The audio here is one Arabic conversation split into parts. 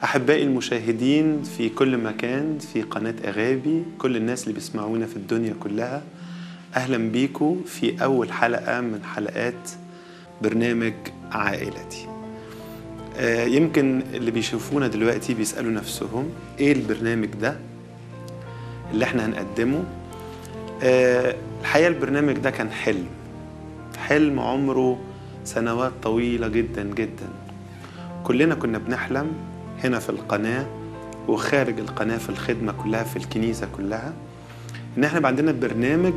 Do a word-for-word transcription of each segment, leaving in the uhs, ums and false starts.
أحبائي المشاهدين في كل مكان في قناة أغابي، كل الناس اللي بيسمعونا في الدنيا كلها، أهلا بيكم في أول حلقة من حلقات برنامج عائلتي. آه يمكن اللي بيشوفونا دلوقتي بيسألوا نفسهم إيه البرنامج ده اللي احنا هنقدمه. آه الحقيقة البرنامج ده كان حلم حلم عمره سنوات طويلة جدا جدا. كلنا كنا بنحلم هنا في القناة وخارج القناة في الخدمة كلها في الكنيسة كلها إن احنا يبقى عندنا برنامج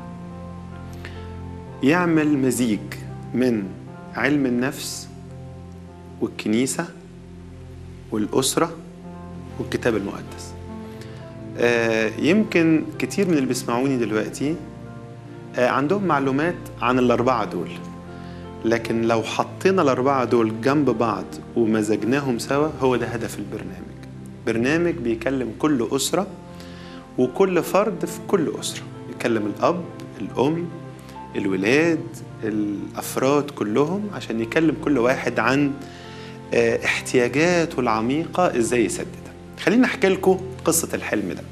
يعمل مزيج من علم النفس والكنيسة والأسرة والكتاب المقدس. آه يمكن كتير من اللي بيسمعوني دلوقتي آه عندهم معلومات عن الأربعة دول، لكن لو حطينا الأربعة دول جنب بعض ومزجناهم سوا هو ده هدف البرنامج. برنامج بيكلم كل أسرة وكل فرد في كل أسرة، يكلم الأب، الأم، الولاد، الأفراد كلهم، عشان يكلم كل واحد عن احتياجاته العميقة إزاي يسددها. خلينا أحكي لكم قصة الحلم ده.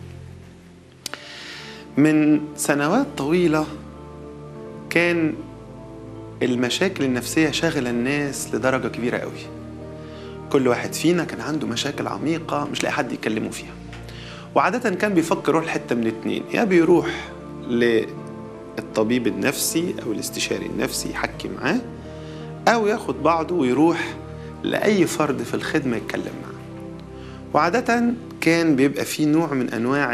من سنوات طويلة كان المشاكل النفسية شاغلة الناس لدرجة كبيرة قوي. كل واحد فينا كان عنده مشاكل عميقة مش لاقي حد يكلمه فيها، وعادة كان بيفكر يروح لحتة من اتنين: يا بيروح للطبيب النفسي أو الاستشاري النفسي يحكي معاه، أو ياخد بعضه ويروح لأي فرد في الخدمة يتكلم معاه. وعادة كان بيبقى فيه نوع من أنواع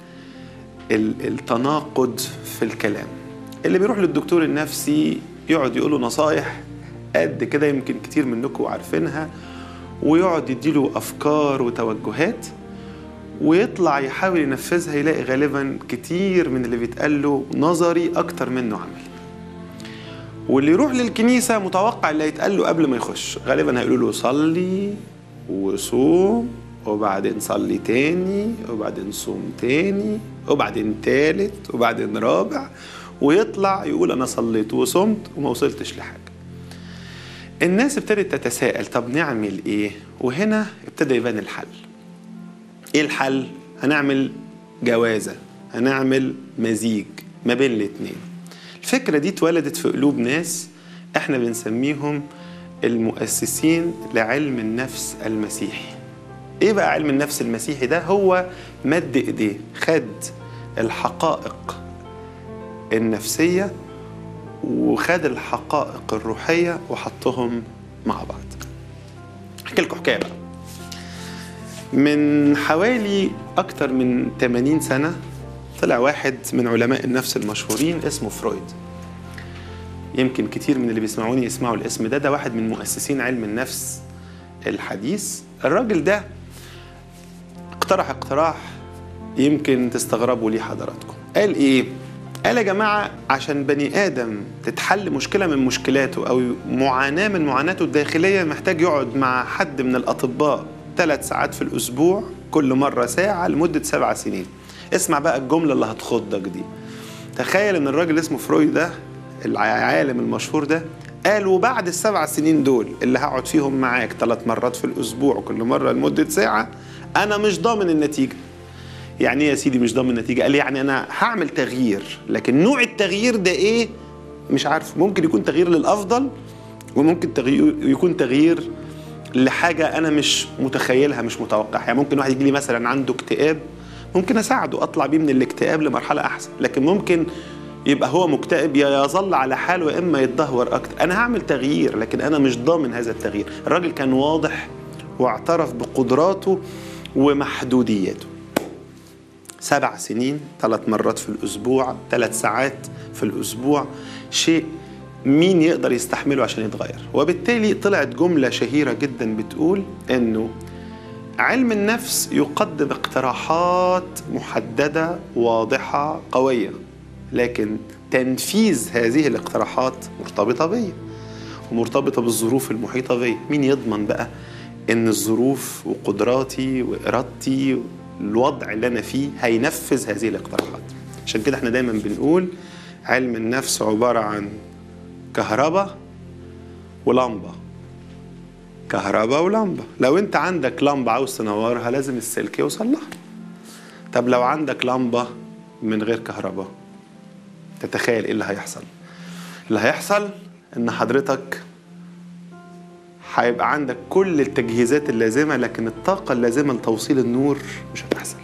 التناقض في الكلام. اللي بيروح للدكتور النفسي يقعد يقوله نصايح قد كده، يمكن كتير منكم عارفينها، ويقعد يديله أفكار وتوجهات ويطلع يحاول ينفذها، يلاقي غالبا كتير من اللي بيتقاله نظري أكتر منه عملي. واللي يروح للكنيسة متوقع اللي هيتقاله قبل ما يخش، غالبا هيقولوا له صلي وصوم وبعدين صلي تاني وبعدين صوم تاني وبعدين تالت وبعدين رابع، ويطلع يقول أنا صليت وصمت وما وصلتش لحاجة. الناس ابتدت تتساءل طب نعمل إيه؟ وهنا ابتدى يبان الحل. إيه الحل؟ هنعمل جوازة، هنعمل مزيج ما بين الاتنين. الفكرة دي اتولدت في قلوب ناس احنا بنسميهم المؤسسين لعلم النفس المسيحي. ايه بقى علم النفس المسيحي ده؟ هو مد ايديه، خد الحقائق النفسية وخد الحقائق الروحية وحطهم مع بعض. احكي لكم حكاية بقى. من حوالي أكتر من ثمانين سنة طلع واحد من علماء النفس المشهورين اسمه فرويد. يمكن كتير من اللي بيسمعوني يسمعوا الاسم ده. ده واحد من مؤسسين علم النفس الحديث. الراجل ده اقترح اقتراح يمكن تستغربوا ليه حضراتكم. قال ايه؟ قال يا جماعة عشان بني آدم تتحل مشكلة من مشكلاته أو معاناة من معاناته الداخلية محتاج يقعد مع حد من الأطباء ثلاث ساعات في الأسبوع، كل مرة ساعة لمدة سبع سنين. اسمع بقى الجملة اللي هتخضك دي. تخيل ان الراجل اسمه فرويد ده العالم المشهور ده قال وبعد السبع سنين دول اللي هقعد فيهم معاك ثلاث مرات في الأسبوع كل مرة لمدة ساعة، أنا مش ضامن النتيجة. يعني ايه يا سيدي مش ضامن النتيجة؟ قال يعني أنا هعمل تغيير، لكن نوع التغيير ده إيه مش عارف. ممكن يكون تغيير للأفضل وممكن تغيير يكون تغيير لحاجة أنا مش متخيلها مش متوقعها. يعني ممكن واحد يجي لي مثلا عنده اكتئاب، ممكن أساعده أطلع بيه من الاكتئاب لمرحلة أحسن، لكن ممكن يبقى هو مكتئب يا يظل على حاله يا إما يتدهور أكتر. أنا هعمل تغيير لكن أنا مش ضامن هذا التغيير. الراجل كان واضح واعترف بقدراته ومحدودياته. سبع سنين ثلاث مرات في الأسبوع ثلاث ساعات في الأسبوع، شيء مين يقدر يستحمله عشان يتغير؟ وبالتالي طلعت جملة شهيرة جدا بتقول إنه علم النفس يقدم اقتراحات محددة واضحة قوية، لكن تنفيذ هذه الاقتراحات مرتبطة بي ومرتبطة بالظروف المحيطة بي. مين يضمن بقى إن الظروف وقدراتي وإرادتي الوضع اللي أنا فيه هينفذ هذه الاقتراحات؟ عشان كده احنا دايما بنقول علم النفس عبارة عن كهرباء ولمبة. كهرباء ولمبة. لو انت عندك لمبة عاوز تنورها لازم السلك يوصل لها. طب لو عندك لمبة من غير كهرباء، تتخيل ايه اللي هيحصل؟ اللي هيحصل ان حضرتك هيبقى عندك كل التجهيزات اللازمة لكن الطاقة اللازمة لتوصيل النور مش هتحصل.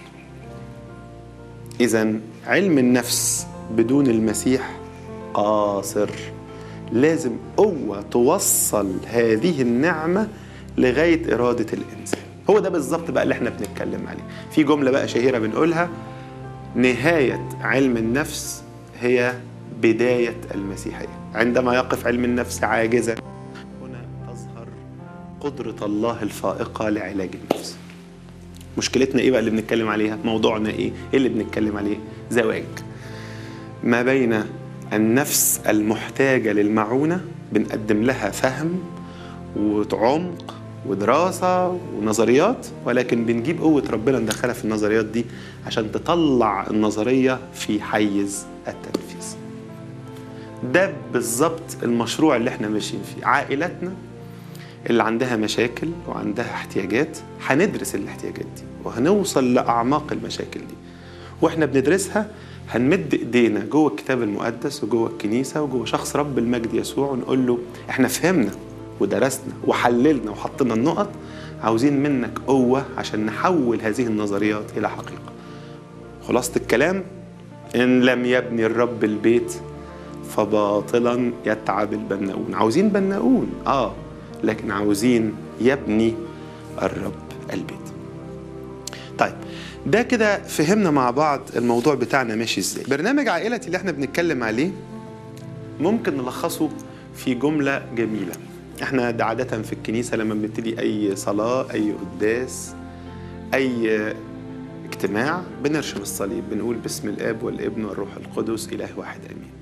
إذن علم النفس بدون المسيح قاصر. لازم قوة توصل هذه النعمة لغاية إرادة الإنسان. هو ده بالظبط بقى اللي احنا بنتكلم عليه. في جملة بقى شهيرة بنقولها: نهاية علم النفس هي بداية المسيحية. عندما يقف علم النفس عاجزا هنا تظهر قدرة الله الفائقة لعلاج النفس. مشكلتنا ايه بقى اللي بنتكلم عليها؟ موضوعنا ايه؟ ايه اللي بنتكلم عليه؟ زواج ما بين النفس المحتاجة للمعونة، بنقدم لها فهم وعمق ودراسة ونظريات، ولكن بنجيب قوة ربنا ندخلها في النظريات دي عشان تطلع النظرية في حيز التنفيذ. ده بالظبط المشروع اللي احنا ماشيين فيه. عائلاتنا اللي عندها مشاكل وعندها احتياجات هندرس الاحتياجات دي وهنوصل لأعماق المشاكل دي، واحنا بندرسها هنمد ايدينا جوه الكتاب المقدس وجوه الكنيسة وجوه شخص رب المجد يسوع ونقول له احنا فهمنا ودرسنا وحللنا وحطينا النقط، عاوزين منك قوة عشان نحول هذه النظريات إلى حقيقة. خلاصة الكلام: إن لم يبني الرب البيت فباطلا يتعب البناؤون. عاوزين بناؤون آه لكن عاوزين يبني الرب البيت. طيب ده كده فهمنا مع بعض الموضوع بتاعنا ماشي ازاي. برنامج عائلتي اللي احنا بنتكلم عليه ممكن نلخصه في جملة جميلة. احنا ده عادة في الكنيسة لما بنبتدي اي صلاة، اي قداس، اي اجتماع، بنرشم الصليب، بنقول باسم الاب والابن والروح القدس اله واحد امين.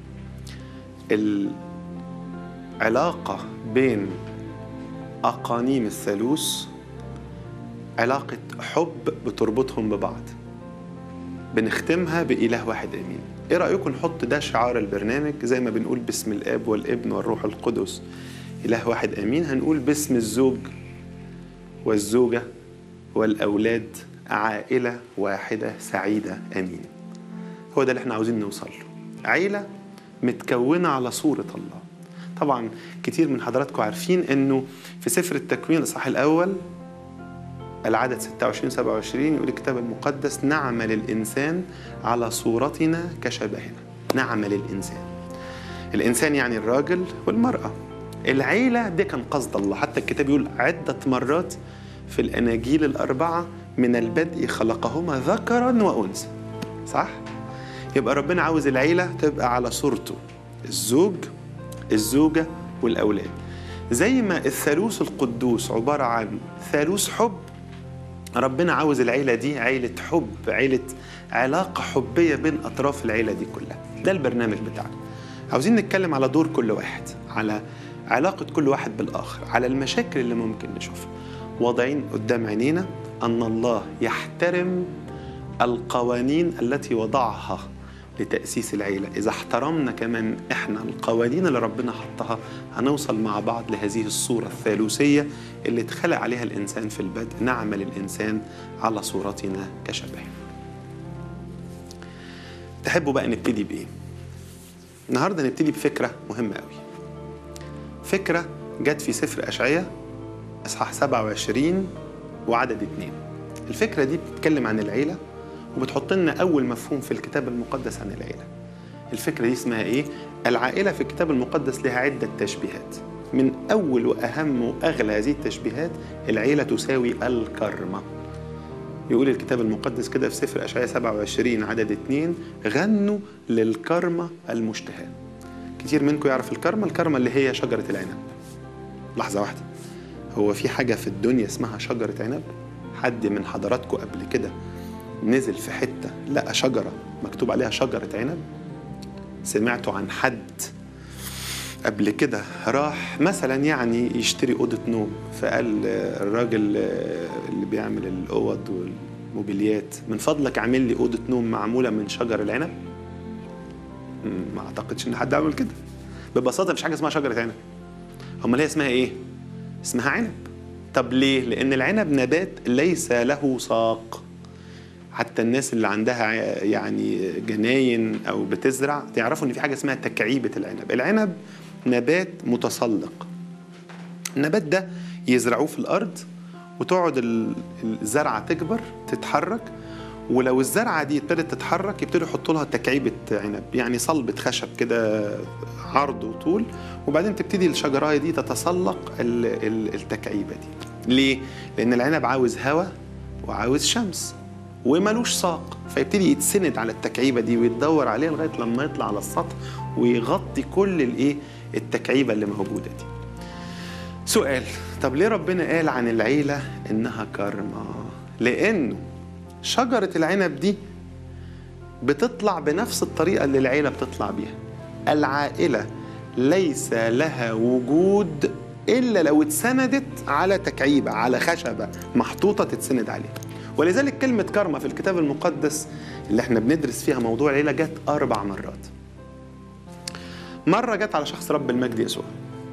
العلاقة بين أقانيم الثالوث علاقة حب بتربطهم ببعض، بنختمها بإله واحد آمين. إيه رأيكم نحط ده شعار البرنامج؟ زي ما بنقول باسم الآب والابن والروح القدس إله واحد آمين، هنقول باسم الزوج والزوجة والأولاد عائلة واحدة سعيدة آمين. هو ده اللي احنا عاوزين نوصل له، عيلة متكونة على صورة الله. طبعا كتير من حضراتكم عارفين انه في سفر التكوين الإصحاح الأول العدد ستة وعشرين سبعة وعشرين يقول الكتاب المقدس: نعمل الإنسان على صورتنا كشبهنا. نعمل الإنسان، الإنسان يعني الراجل والمرأة. العيلة دي كان قصد الله، حتى الكتاب يقول عدة مرات في الأناجيل الأربعة: من البدء خلقهما ذكرا وأنثى. صح؟ يبقى ربنا عاوز العيلة تبقى على صورته، الزوج الزوجة والأولاد. زي ما الثالوث القدوس عبارة عن ثالوث حب، ربنا عاوز العيلة دي عيلة حب، عيلة علاقة حبية بين أطراف العيلة دي كلها. ده البرنامج بتاعنا. عاوزين نتكلم على دور كل واحد، على علاقة كل واحد بالآخر، على المشاكل اللي ممكن نشوفها. واضعين قدام عينينا أن الله يحترم القوانين التي وضعها لتأسيس العيلة. إذا احترمنا كمان إحنا القوانين اللي ربنا حطها هنوصل مع بعض لهذه الصورة الثالوثية اللي اتخلق عليها الإنسان في البدء: نعمل الإنسان على صورتنا كشبهنا. تحبوا بقى نبتدي بإيه؟ النهاردة نبتدي بفكرة مهمة قوي. فكرة جت في سفر أشعياء إصحاح سبعة وعشرين وعدد اتنين. الفكرة دي بتتكلم عن العيلة وبتحط لنا أول مفهوم في الكتاب المقدس عن العيلة. الفكرة دي اسمها إيه؟ العائلة في الكتاب المقدس لها عدة تشبيهات. من أول وأهم وأغلى هذه التشبيهات: العيلة تساوي الكرمة. يقول الكتاب المقدس كده في سفر أشعياء سبعة وعشرين عدد اتنين: غنوا للكرمة المشتهاة. كتير منكم يعرف الكرمة. الكرمة اللي هي شجرة العنب. لحظة واحدة، هو في حاجة في الدنيا اسمها شجرة عنب؟ حد من حضراتكم قبل كده نزل في حتة لقى شجرة مكتوب عليها شجرة عنب؟ سمعتوا عن حد قبل كده راح مثلا يعني يشتري أوضة نوم، فقال الراجل اللي بيعمل الأوض والموبيليات: من فضلك عامل لي أوضة نوم معمولة من شجر العنب؟ ما أعتقدش إن حد عمل كده. ببساطة مفيش حاجة اسمها شجرة عنب. أمال هي اسمها إيه؟ اسمها عنب. طب ليه؟ لأن العنب نبات ليس له ساق. حتى الناس اللي عندها يعني جناين أو بتزرع تعرفوا إن في حاجة اسمها تكعيبة العنب. العنب نبات متسلق. النبات ده يزرعوه في الأرض وتقعد الزرعة تكبر تتحرك، ولو الزرعة دي ابتدت تتحرك يبتدوا يحطوا لها تكعيبة عنب، يعني صلبة خشب كده عرض وطول، وبعدين تبتدي الشجراية دي تتسلق التكعيبة دي. ليه؟ لأن العنب عاوز هواء وعاوز شمس وملوش ساق، فيبتدي يتسند على التكعيبة دي ويتدور عليها لغاية لما يطلع على السطح ويغطي كل الايه التكعيبة اللي موجودة دي. سؤال: طب ليه ربنا قال عن العيلة إنها كرمة؟ لأنه شجرة العنب دي بتطلع بنفس الطريقة اللي العيلة بتطلع بيها. العائلة ليس لها وجود إلا لو اتسندت على تكعيبة، على خشبة محطوطة تتسند عليها. ولذلك كلمة كرمة في الكتاب المقدس اللي احنا بندرس فيها موضوع العيلة جت أربع مرات. مرة جت على شخص رب المجد يسوع،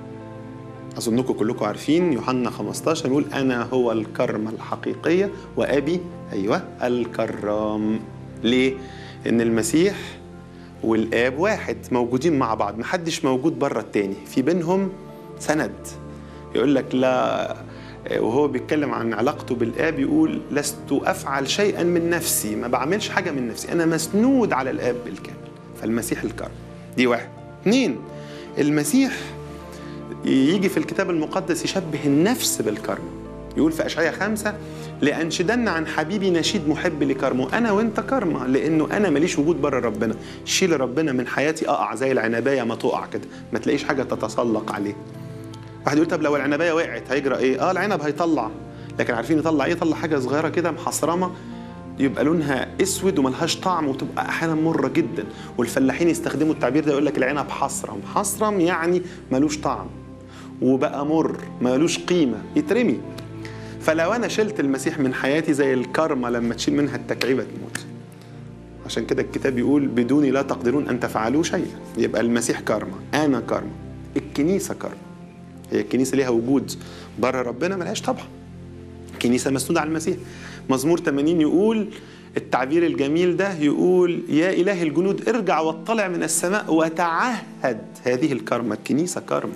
أظنكم كلكم عارفين يوحنا خمستاشر يقول: أنا هو الكرمة الحقيقية وأبي أيوة الكرام. ليه؟ إن المسيح والآب واحد، موجودين مع بعض، محدش موجود بره التاني، في بينهم سند. يقول لك لا، وهو بيتكلم عن علاقته بالآب يقول: لست أفعل شيئا من نفسي، ما بعملش حاجة من نفسي، أنا مسنود على الآب بالكامل. فالمسيح الكرم. دي واحد. اتنين، المسيح يجي في الكتاب المقدس يشبه النفس بالكرم. يقول في أشعياء خمسة: لأنشدن عن حبيبي نشيد محب لكرمه. أنا وأنت كرمة، لأنه أنا ماليش وجود بره ربنا. شيل ربنا من حياتي أقع زي العنباية ما تقع كده، ما تلاقيش حاجة تتسلق عليه. واحد يقول: طب لو العنباية وقعت هيجرى إيه؟ آه العنب هيطلع، لكن عارفين يطلع إيه؟ يطلع حاجة صغيرة كده محصرمة يبقى لونها اسود وملهاش طعم وتبقى احيانا مره جدا، والفلاحين يستخدموا التعبير ده، يقول لك العنب حصرم. حصرم يعني ملوش طعم وبقى مر، ملوش قيمه، يترمي. فلو انا شلت المسيح من حياتي زي الكرمه لما تشيل منها التكعيبه تموت. عشان كده الكتاب يقول: بدوني لا تقدرون ان تفعلوا شيئا. يبقى المسيح كرمه، انا كرمه، الكنيسه كرمه. هي الكنيسه ليها وجود بره ربنا؟ ملهاش طبعا. الكنيسه مسنوده على المسيح. مزمور ثمانين يقول التعبير الجميل ده، يقول: يا إله الجنود ارجع واطلع من السماء وتعهد هذه الكرمة. الكنيسة كرمة.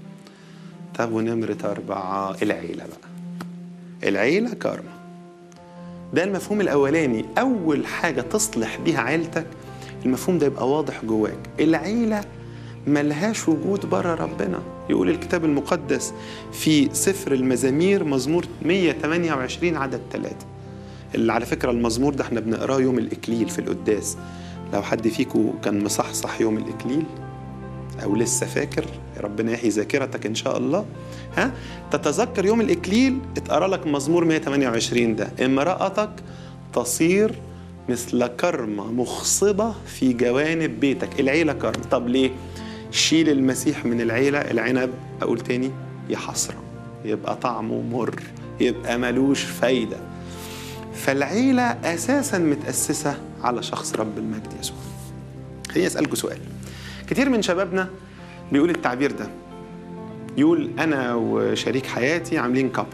طب ونمرة أربعة العيلة بقى. العيلة كرمة. ده المفهوم الأولاني. أول حاجة تصلح بيها عيلتك المفهوم ده يبقى واضح جواك. العيلة ملهاش وجود بره ربنا. يقول الكتاب المقدس في سفر المزامير مزمور مية وتمانية وعشرين عدد ثلاثة، اللي على فكرة المزمور ده احنا بنقراه يوم الإكليل في القداس. لو حد فيكم كان مصحصح يوم الإكليل أو لسه فاكر، ربنا يحيي ذاكرتك إن شاء الله، ها تتذكر يوم الإكليل اتقرا لك مزمور مية وتمانية وعشرين ده: امرأتك تصير مثل كرمة مخصبة في جوانب بيتك. العيلة كرم. طب ليه؟ شيل المسيح من العيلة، العنب أقول تاني يحصرم، يبقى طعمه مر، يبقى ملوش فايدة. فالعيلة أساساً متأسسة على شخص رب المجد يسوع. خليني أسألكوا سؤال. كتير من شبابنا بيقول التعبير ده، يقول: أنا وشريك حياتي عاملين كابل.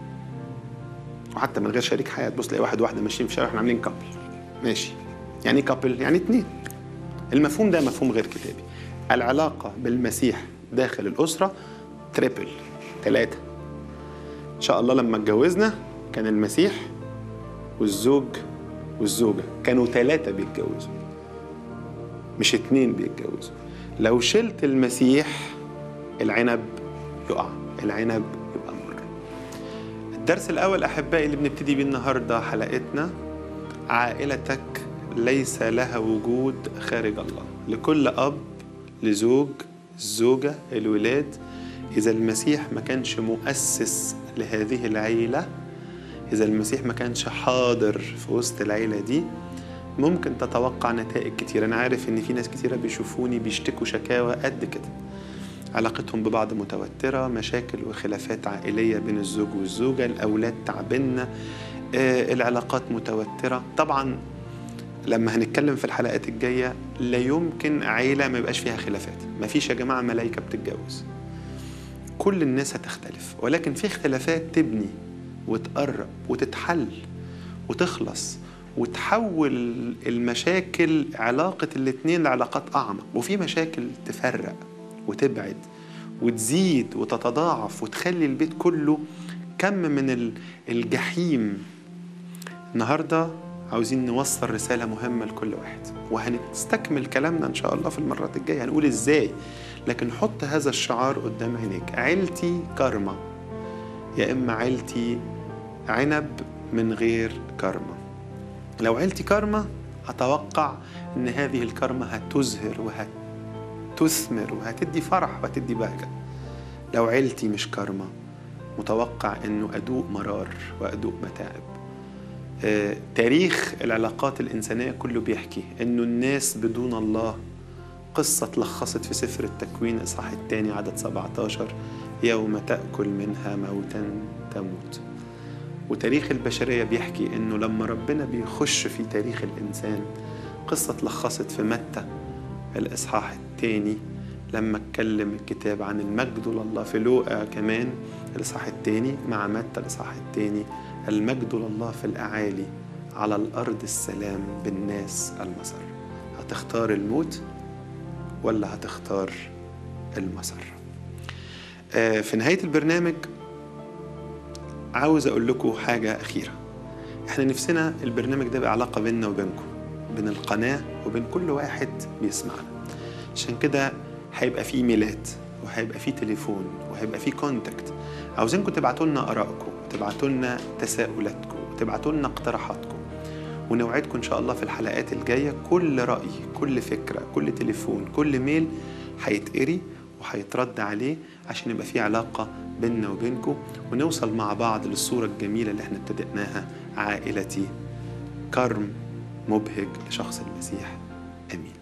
وحتى من غير شريك حياة، بص تلاقي واحد واحدة ماشيين في الشارع احنا عاملين كابل. ماشي، يعني كابل يعني اتنين. المفهوم ده مفهوم غير كتابي. العلاقة بالمسيح داخل الأسرة تريبل، ثلاثة. إن شاء الله لما اتجوزنا كان المسيح والزوج والزوجة كانوا ثلاثة بيتجوزوا، مش اتنين بيتجوزوا. لو شلت المسيح العنب يقع، العنب يبقى مر. الدرس الأول أحبائي اللي بنبتدي بيه النهاردة حلقتنا: عائلتك ليس لها وجود خارج الله. لكل أب، لزوج، الزوجة، الولاد، إذا المسيح ما كانش مؤسس لهذه العيلة، إذا المسيح ما كانش حاضر في وسط العيلة دي، ممكن تتوقع نتائج كتير. أنا عارف إن في ناس كتيرة بيشوفوني بيشتكوا شكاوى قد كده، علاقتهم ببعض متوترة، مشاكل وخلافات عائلية بين الزوج والزوجة، الأولاد تعبنا، آه العلاقات متوترة. طبعا لما هنتكلم في الحلقات الجاية لا يمكن عيلة ما يبقاش فيها خلافات. ما فيش يا جماعة ملايكة بتتجوز، كل الناس هتختلف، ولكن في اختلافات تبني وتقرب وتتحل وتخلص وتحول المشاكل علاقة الاتنين لعلاقات أعمق، وفي مشاكل تفرق وتبعد وتزيد وتتضاعف وتخلي البيت كله كم من الجحيم. النهاردة عاوزين نوصل رسالة مهمة لكل واحد، وهنستكمل كلامنا إن شاء الله في المرات الجاية، هنقول إزاي. لكن حط هذا الشعار قدام عينيك: عيلتي كرمة، يا إما عيلتي عنب من غير كرمة. لو عيلتي كرمة هتوقع إن هذه الكرمة هتزهر وهتثمر وهتدي فرح وهتدي بهجة. لو عيلتي مش كرمة متوقع إنه أدوق مرار وأدوق متاعب. آه، تاريخ العلاقات الإنسانية كله بيحكي إنه الناس بدون الله، قصة تلخصت في سفر التكوين إصحاح الثاني عدد سبعة عشر: يوم تأكل منها موتا تموت. وتاريخ البشرية بيحكي إنه لما ربنا بيخش في تاريخ الإنسان، قصة تلخصت في متى الإصحاح الثاني لما اتكلم الكتاب عن المجد لله. في لوقا كمان الإصحاح الثاني مع متى الإصحاح الثاني: المجد لله في الأعالي، على الأرض السلام بالناس المسر. هتختار الموت ولا هتختار المسر؟ آه في نهاية البرنامج عاوز أقول لكم حاجة أخيرة. إحنا نفسنا البرنامج ده بقى علاقة بيننا وبينكم، بين القناة وبين كل واحد بيسمعنا. عشان كده هيبقى فيه إيميلات وهيبقى فيه تليفون وهيبقى فيه كونتاكت. عاوزينكم تبعتوا لنا آرائكم وتبعتوا لنا تساؤلاتكم وتبعتوا لنا اقتراحاتكم، ونوعدكم إن شاء الله في الحلقات الجاية كل رأي، كل فكرة، كل تليفون، كل ميل هيتقري وهيترد عليه، عشان يبقى في علاقة بيننا وبينكم، ونوصل مع بعض للصورة الجميلة اللي احنا ابتدأناها: عائلتي كرم مبهج لشخص المسيح. آمين.